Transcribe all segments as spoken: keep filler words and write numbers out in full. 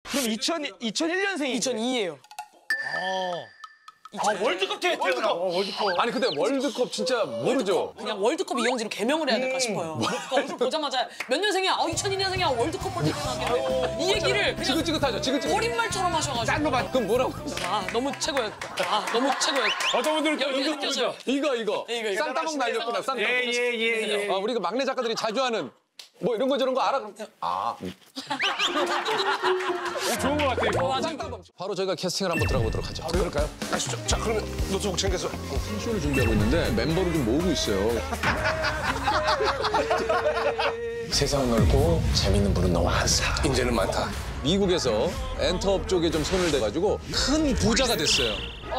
그럼 이천, 이천일 년생이 이천이예요. 어. 아, 월드컵 때 월드컵. 어, 월드컵. 아니 근데 월드컵 진짜 모르죠. 그냥 월드컵 이영지로 개명을 해야 될까 음. 싶어요. 그러니까 얼굴 보자마자 몇 년생이야? 어, 이천이 년생이야. 월드컵 볼 때 태어나길래 이 얘기를 그냥 지긋지긋하죠. 지긋지긋. 어린말처럼 하셔가지고. 짠거 맞. 그럼 뭐라고? 아, 너무 최고였다. 아, 너무 최고였다. 어떤 분들은 또 여기 이거 느껴져요. 보죠. 이거 이거. 이거, 이거. 쌍따봉 날렸구나. 쌍따봉. 예, 예, 예, 예. 아, 우리가 막내 작가들이 자주 하는 뭐 이런 거 저런 거 알아? 그럼 아. 좋은 것 같아요. 이거. 쌍따봉. 바로 저희가 캐스팅을 한번 들어가 보도록 하죠. 그럴까요? 가시죠. 자, 그러면 노트북 챙겨서. 쇼를 준비하고 있는데 멤버를 좀 모으고 있어요. 세상 넓고 재밌는 분은 너무 많다. 인재는 많다. 미국에서 엔터업 쪽에 좀 손을 대가지고 큰 부자가 됐어요.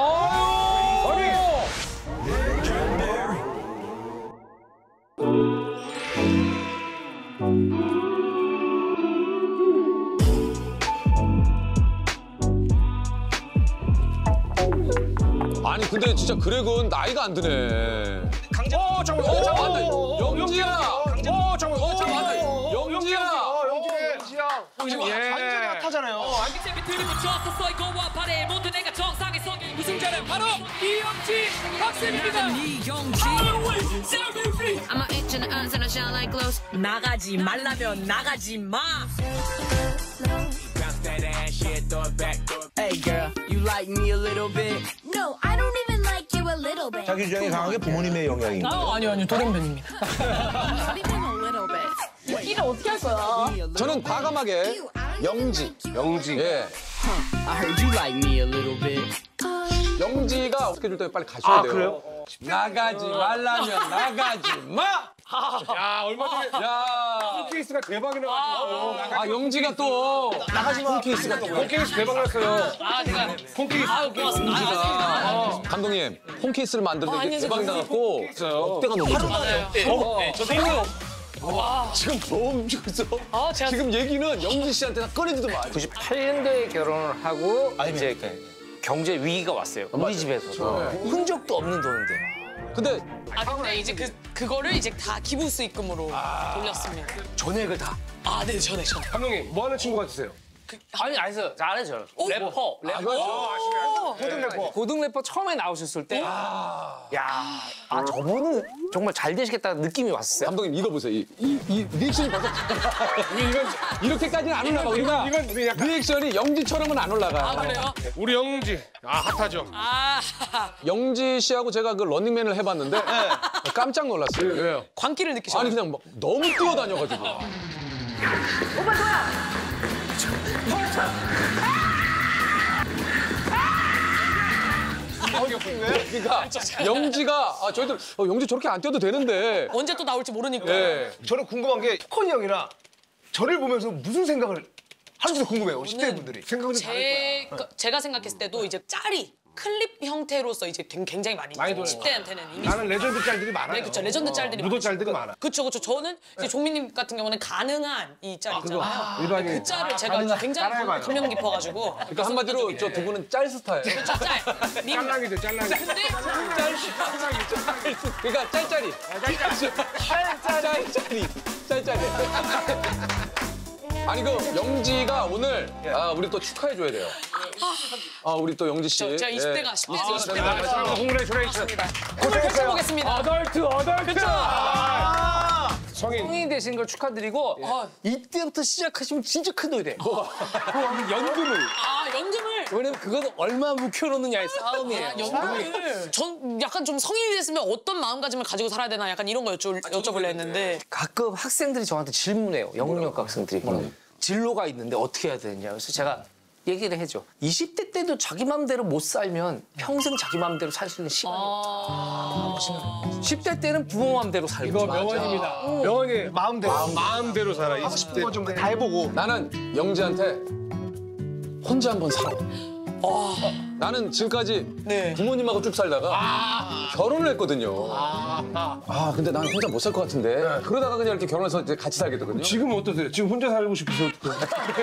아니 근데 진짜 그렉은 나이가 안 드네. 강제. 어, 잠깐만. 어, 어, 잠깐만. 맞다. 영지야. 어, 잠깐만. 어, 맞다. 잠깐만. 영지야. 어, 영지네. 영지야. 어, 예. 완전히 핫하잖아요. 안기쌤이 틀을 붙였었어 이거와 발에 모두 내가 정상에서 우승자는 바로 이영지 학생입니다. 이영지 I'm a itch and the eyes and I shine like glows. 나가지 말라면 나가지 마. Hey girl, you like me a little bit? No, I don't even like you a little bit. 자기 주장이 강하게 부모님의 영향이. 아, 아니요, 아니요. 도련변입니다. Not even a little bit. 끼를 어떻게 할 거야? 저는 과감하게 영지. 영지. 예. I heard you like me a little bit. 영지가 스케줄 때문에 빨리 가셔야 아, 돼요. 그래요? 나가지 말라면 나가지 마. 야, 얼마 전에 야. 케이스가 대박이 나가지고. 아 영지가 또 나가지 마. 케이스가 또. 홈케이스 대박 났어요. 아, 제가. 홈케이스. 아유, 고맙습니다. 아, 맞습니다. 어. 감독님 홈케이스를 만드는데 어, 이게 아니요, 대박이 저 나갖고 있어요. 억대가 너무 좋아. 맞아요. 어, 저 생각. 와 지금 너무 좋았어. 아, 제가 지금 얘기는 영지 씨한테 다 꺼내지도 마. 구십팔 년도에 결혼을 하고 이제 경제 위기가 왔어요. 우리 집에서도 흔적도 없는 돈인데. 근데 아, 근데 이제 그, 그거를 이제 다 기부 수익금으로 돌렸습니다. 전액을 다. 아, 네, 전에, 전에. 감독님, 뭐 하는 친구 같으세요? 아니 알죠. 잘하죠. 래퍼. 래퍼. 고등 래퍼. 고등 래퍼 처음에 나오셨을 때, 야, 아 저분은 정말 잘 되시겠다는 느낌이 왔어요. 감독님 이거 보세요. 이, 이, 이 리액션이 벌써 이건, 이렇게까지는 안 올라가. 우리가 이건 우리 약간. 리액션이 영지처럼은 안 올라가요. 아, 그래요? 우리 영지. 아, 핫하죠. 아, 영지 씨하고 제가 그 런닝맨을 해봤는데 깜짝 놀랐어요. 왜요? 광기를 느끼셨어요? 아니 그냥 막 너무 뛰어다녀가지고. 그러니까 영지가 아 저희들 어, 영지 저렇게 안 뛰어도 되는데. 언제 또 나올지 모르니까. 네. 저는 궁금한 게 코니 형이랑 저를 보면서 무슨 생각을 하는지도 궁금해요. 십 대 분들이. 생각은 좀 다를 거야. 제, 제가 생각했을 때도 이제 짤이 클립 형태로서 이제 굉장히 많이 많이 돌아요. 십 대한테는 이미 나는 레전드 짤들이 많아요. 네, 그쵸. 레전드 짤들이 무도 많죠. 짤들이 많아. 그쵸, 그쵸. 저는 이제 종민님 같은 경우는 가능한 이 짤 있잖아요. 아, 일반인. 그 짤을 제가 굉장히 따라해봐요. 감명 깊어가지고. 그러니까 한마디로 저 두 분은 짤 스타예요. 그쵸, 짤. 님. 짤랑이죠, 짤랑이. 근데 그러니까 짤짤이. 짤짤이. 짤짤이. 짤짤이. 아니 그 영지가 오늘 아 우리 또 축하해 줘야 돼요. 아 우리 또 영지 씨. 저, 제가 이십 대가 십 대에서 이십 대가 아, 콩그레이션. 꿈을 펼쳐보겠습니다. 어덜트, 어덜트. 그쵸? 아, 성인. 성인이 되신 걸 축하드리고 이때부터 시작하시면 진짜 큰 돈이 돼. 연금을. 아, 연금을. 왜냐면 그건 얼마 묵혀놓느냐의 싸움이에요. 아, 연금을. 전 약간 좀 성인이 됐으면 어떤 마음가짐을 가지고 살아야 되나 약간 이런 거 여쭤, 여쭤보려 했는데. 가끔 학생들이 저한테 질문해요. 영문학과 학생들이. 진로가 있는데 어떻게 해야 되느냐. 그래서 제가 얘기를 해줘. 이십 대 때도 자기 맘대로 못 살면 평생 자기 맘대로 살 수 있는 시간이 없다. 십 대 때는 부모 맘대로 살고. 이거 명언입니다. 명언이 마음대로. 마음대로 살아. 이십 대. 좀 다 해보고. 나는 영지한테 혼자 한번 살아. 어, 나는 지금까지 네. 부모님하고 쭉 살다가 아. 결혼을 했거든요. 아, 아 근데 난 혼자 못 살 것 같은데. 그러다가 그냥 이렇게 결혼해서 이제 같이 살게 되거든요. 지금 어떠세요? 지금 혼자 살고 싶으세요? 어떡해요?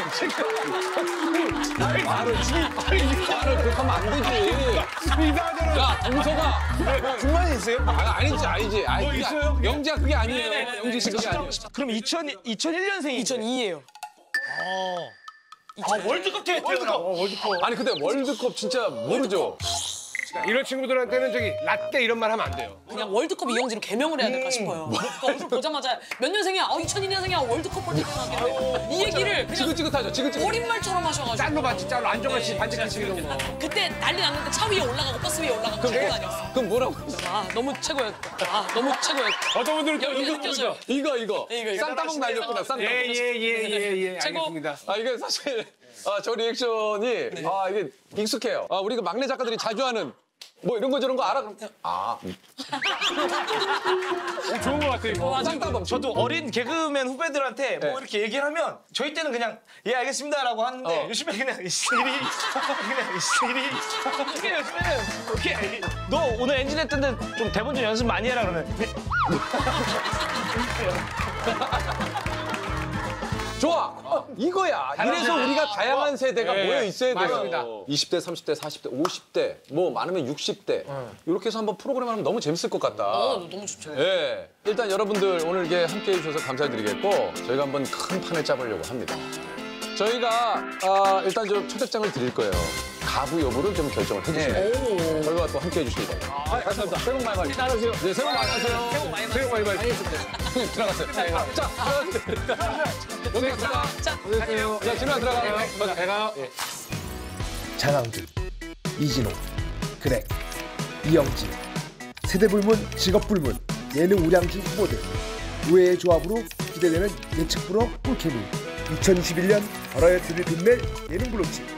말을 지금 말을 그렇게 하면 안 되지. 이상하잖아. 야 동서가 불만이 있어요? 아, 아니지 아니지. 아니, 뭐 그게 있어요? 아니- 영지야 그게 아니에요. 영지 씨 그게 아니에요. 그럼 이천, 이천일 년생이 이천이예요. 어. 아 월드컵 때 월드컵. 월드컵. 아니 근데 월드컵 진짜 모르죠. 이런 친구들한테는 저기 라떼 이런 말 하면 안 돼요. 그냥 월드컵 이영지로 개명을 해야 될까 싶어요. 그러니까 얼굴 보자마자 몇 년생이야? 어, 이천이 년생이야. 월드컵 볼 때 태어났길래 이 얘기를 그냥 지긋지긋하죠. 지긋지긋. 어린말처럼 하셔가지고. 짤로 봤지, 짤로 안정환 씨 반짝같이 이런 거. 그때 난리 났는데 차 위에 올라가고 버스 위에 올라가고 그러고 다녔어. 그럼 뭐라고? 아 너무 최고였다. 아 너무 최고였다. 어떤 분들은 또 여기 이거 느껴져요. 이거 이거. 이거, 이거. 쌍따봉 날렸구나. 쌍따봉. 예예예예예 최고. 알겠습니다. 아 이게 사실 아, 저 리액션이 아 이게 익숙해요. 아 우리가 막내 작가들이 자주 하는 뭐 이런 거 저런 거 알아? 그럼 아 좋은 것 같아요. 이거. 쌍따봉. 저도 어린 개그맨 후배들한테 뭐 네. 이렇게 얘기를 하면 저희 때는 그냥 예 알겠습니다라고 하는데 어. 요즘에 그냥 이시리 그냥 이시리 이게 요즘에는 이렇게 너 오늘 엔진 했던데 좀 대본 좀 연습 많이 해라 그러면 좋아. 이거야. 이래서 우리가 다양한 세대가 예, 모여 있어야 돼요. 맞습니다. 이십 대, 삼십 대, 사십 대, 오십 대, 뭐 많으면 육십 대. 이렇게 해서 한번 프로그램 하면 너무 재밌을 것 같다. 어 너무 좋죠. 예. 일단 여러분들 오늘 이렇게 함께 해주셔서 감사드리겠고 저희가 한번 큰 판을 짜보려고 합니다. 저희가 아, 일단 좀 초대장을 드릴 거예요. 가부 여부를 좀 결정을 해주시면 저희와 또 함께 해주시기 바랍니다. 아, 감사합니다. 새해 복 많이 받으세요. 따라오세요. 네, 새해 복 많이 받으세요. 새해 복 많이 새해 복 많이 받으세요. 형님 들어갔어요. 자, 들어가세요. 여기 들어가. 자, 안녕하세요. 자, 진우야 들어가. 제가 장항준, 이진호, 그렉, 이영지, 세대불문, 직업불문, 예능 우량주 후보들 의외의 조합으로 기대되는 예측 프로 꿀케미 이천이십일 년 버라이어티를 빛낼 예능 블록치